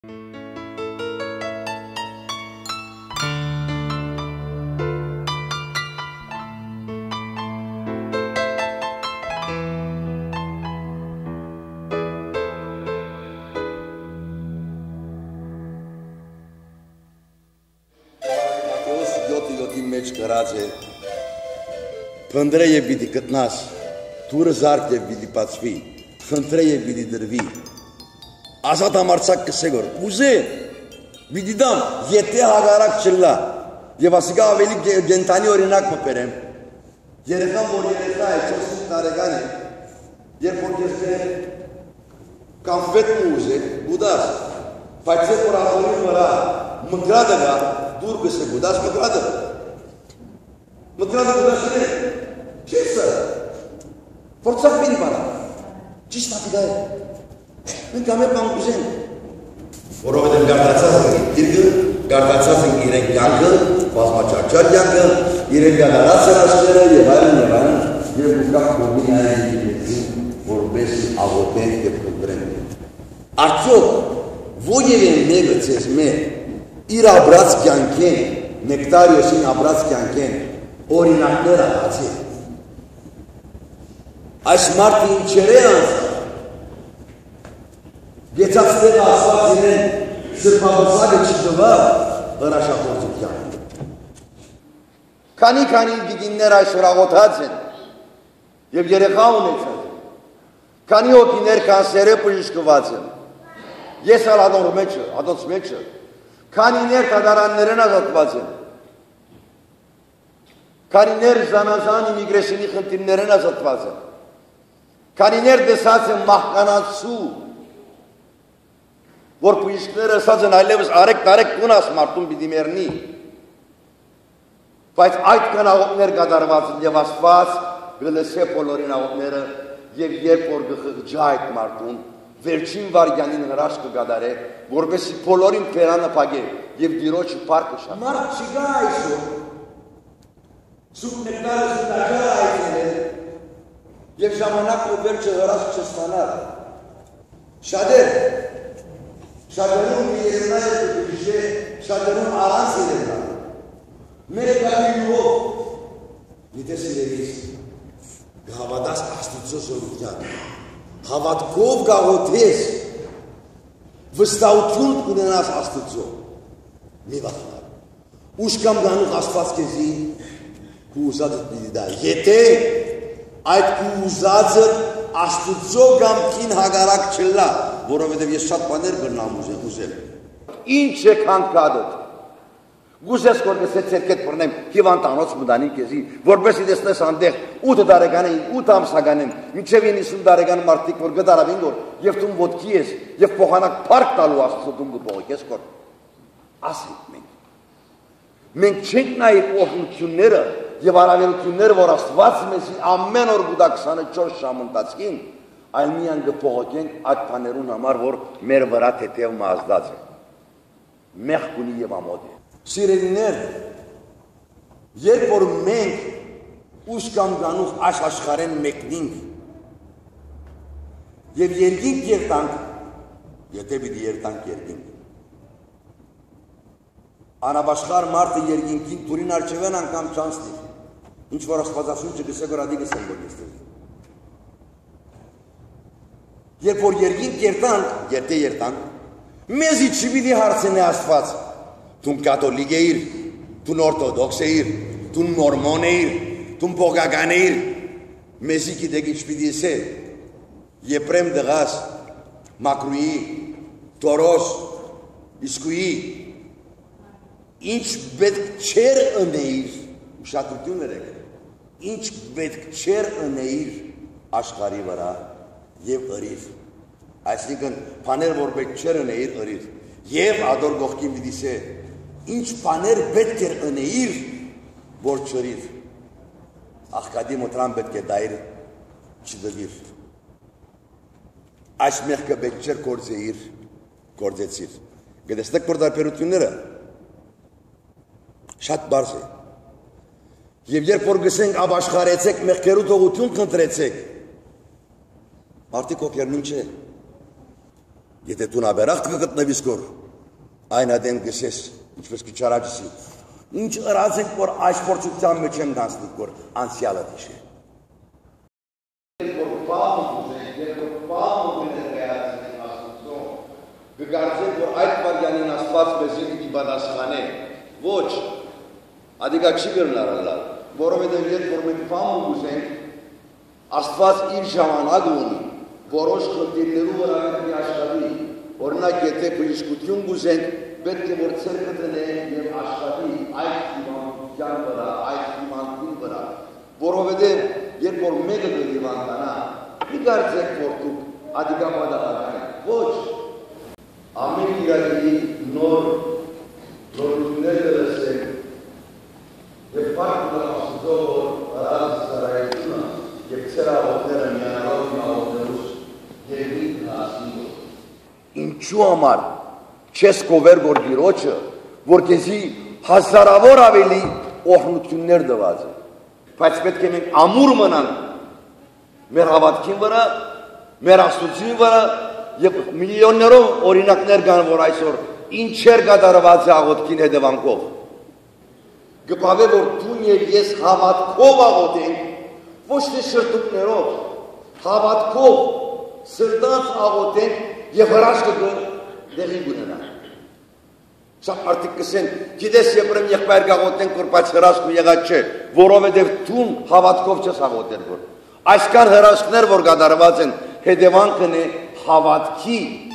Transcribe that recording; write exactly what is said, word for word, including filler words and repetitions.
Փնդրե եւ պիտի գտնաս, դուրը զարկ եւ պիտի բացվի, խնդրե եւ պիտի դրվի, ազատ համարձակ կսեգոր, ուզե, պիտի դամ, եթե հագարակ չլա, եւ ասիկա ավելի գենտանի օրինակ մպերեմ, երեխան, որ երեխա է, չորսին տարեկան է, երբ որ կեսներ կամվետ ու ուզե, ուդաս, բայց երբ որ ախորին վրա մգրադը գա, դուր գսեգ, ուդաս մգրադը, մգրադը ուդասին է, Չեսը, որցակ մինի բանա, ճիշտ ատիգա է, մենք ամեր բան ուզեն, որովհետև գարտացած ենք դիրգը, գարտացած ենք իրենք կյանքը, բազմաճարճար կյանքը, իրենք գադարած հրաշները և այլն և այլն, և ուզկակ կողմին այն դիրգեցին, որպես աղոտենք և կնդրենք։ Արդյոք, ոգև են մեկը ծես մեր, իր աբրած կյանքեն, նեկտարիոսին աբրած կյանքեն, օրինակներ աղացին, Այս մարդը ինչեր է անձը, գեցացտեղ ասված իրեն սրպավսակը չտվա հրաշախործության։ Քանի-քանի գիգիններ այսօր աղոթած են և երեխա ունեցան, քանի հոգիներ կանսերը բժշկված են, ես ալ ադոր մեջը, ադոց մեջը, քանիներ տադարաններեն ազատված են, քանիներ զանազան իմիգրեսինի խնդիրներեն ազատված են, Քանիներ դեսած են մահկանացու, որ բժիշկները ասած են այլևս արեք-տարեք տունաս մարդուն պիտի մեռնի, բայց այդ կան աղոտներ կատարված են և Աստված գլսե բոլորին աղոտները և երբ որ գխղջա այդ մարդուն, վերջին վարյանին հրաշ կգադարե, որպեսի բոլորին պերանը պագե և դիրոջը պարկը շատ։ Մարդ չգա այսօր, սուկ նեկտարը սուտաջարը այսել է, Եվ ժամանակ ու վերջը հրաշ չստանալ։ Շատեր, շատերում մի երնա է կպիրիշե, շատերում առանց երնա։ Մեր գալի յուով, գիտես իրերիս, գհավադաս աստուծո զորության, հավատքով գաղոթես, վստահություն կունենաս աստուծո, մի վախնար։ Ուշ կամ գանուղ աստված կեզի, կու ուզածդ պիտի դա, եթե Այդ կուզածը աստուծո գամքին հագարակ չլա, որովհետև ես շատ բաներ գրնամ ուզել։ Ինչ է կանկադոտ։ Գուզես կորգես է ծերկետ պրնեմ հիվանտանոց մդանի կեզի, որպես իդեսնես անդեղ ութ դարեգան էին, ութ ամսագան են, մինչև իննսուն դարեգան մարդիկ, որ գդարավին գոր, և տուն ոտքի ես, և պոխանակ պարկ տալու աստծո տուն գպողիք ես կոր։ Ասենք մենք։ Մենք չենք նայր օգնությունները և արավերությունները, որ աստված մեզի ամեն օր գուդա քսանչորս ժամ ընթացքին, այլ միան գպողոքենք այդ բաներուն համար, որ մեր վրա թեթև մազդած է, մեղք ունի և ամոդ է։ Սիրելիներ, երբ որ մենք ուշ կամ գանուղ այս աշխարհեն մեկնինք և երկինք երտանք, եթե պիտի երտանք երկինք, անաբաշխար մարդը երկինքին դուրին արջևեն անգամ չանցնի, ինչ որ աստվածասունչը գսեգոր ադի գսեն որ եստեղ։ Երբ որ երկինք երտանք, եթե երտանք, մեզի չպիտի հարցնի աստված, տուն կաթոլիկ էիր, տուն օրթոդոքս էիր, տուն մորմոն էիր, տուն բողական էիր, մեզի գիտեք ինչ պիտի եսե, եպրեմ դղաս, մակրուի, տորոս, իսկուի, ինչ պետք չեր ընեիր, ուշադրություն երեք, ինչ պետք չեր ընեիր աշխարի վրա և ըրիր, այսինքն պաներ, որ պետք չեր ընեիր ըրիր, և ադոր գողքին վիդիսե, ինչ պաներ պետք էր ընեիր, որ չրիր, աղկադի մոտրան պետք է դայր չդվիր, այս մեղքը պետք չեր կործեիր, կործեցիր, գտեսնեք որ դարպերությունները, շատ բարզ է, և երբ որ գսենք աբաշխարեցեք, մեղքերու թողություն կընտրեցեք, մարդիկ ոգերնուն չէ, Եթե դու նաբերախտ կգտնվիս կոր, այն ադեմ կսես, ինչպես կչարաջսի, ինչ ըրած ենք, որ այս փորձության մեջ եմ դանսնի կոր, անցյալը դիշե։ Որ պահում ուզենք, որ պահում ուզենք ներկայացնենք Աստծուն, կգարձենք, որ այդ վարյանին Աստված մեզի պիտի պատասխանե, ոչ, ադիկա չի գրնարալալ, որովհետև երբ որ մենք պահում ուզենք, Աստված իր ժամանակ ունի, որոշ խնդիրներու վրա պետք է աշխատի, օրինակ եթե բժշկություն գուզենք, պետք է որ ցերկը տնենք եւ աշխատի այդ հիվանդության վրա, այդ հիվանդին վրա, որովհետեւ երբ որ մեկը դիվանանա, մի կարծեք որ դուք ադիգա պատահական եք, ոչ, ամեն իրակի նոր նորություններ լսենք եւ բարձր Աստծո արած սարայությունը եւ ցերավորները միանալով մահովներուս եւ ինքն ասիլո ինչու համար չես կովեր որ դիրոջը որքեզի հազարավոր ավելի օգնություններ դված է բայց պետք է մենք ամուր մնանք մեր հավատքին վրա մեր Աստծուի վրա եւ միլիոններով օրինակներ կան որ այսօր ինչեր կատարված է աղոթքին հետևանքով գպավե որ դու եւ ես հավատքով աղոթենք ոչ թե շրտուկներով հավատքով սրտած աղոթենք եւ հրաշքը դեղի գունենա Շատ արդիկ կսեն, գիտես եպրեմ եղբայր գաղոտենք, որ բայց հրաշք եղած չէ, որովհետև դուն հավատքով չես աղոտել որ։ Այսքան հրաշքներ, որ կատարված են, հետևանքն է հավատքի